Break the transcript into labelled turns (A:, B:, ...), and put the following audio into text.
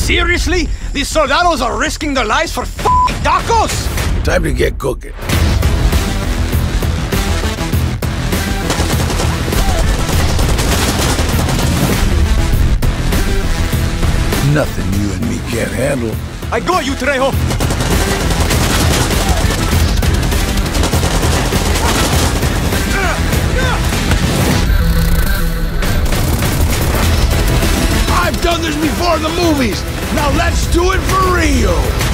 A: Seriously? These soldados are risking their lives for f***ing tacos?
B: Time to get cooking. Nothing you and me can't handle.
A: I got you, Trejo!
B: I've done this before in the movies. Now let's do it for real.